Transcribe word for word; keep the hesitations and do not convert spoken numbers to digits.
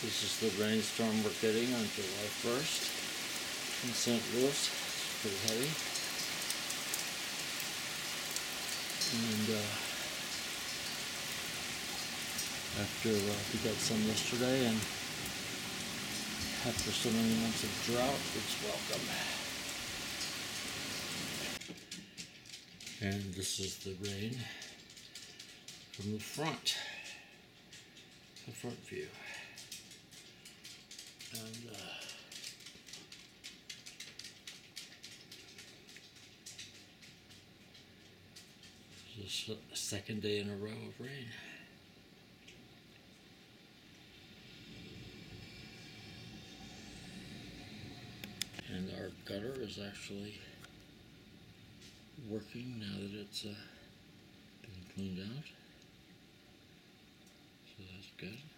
This is the rainstorm we're getting on July first in Saint Louis. It's pretty heavy. And uh, after uh, we got some yesterday, and after so many months of drought, it's welcome. And this is the rain from the front, the front view. And uh, this is the second day in a row of rain. And our gutter is actually working now that it's uh, been cleaned out. So that's good.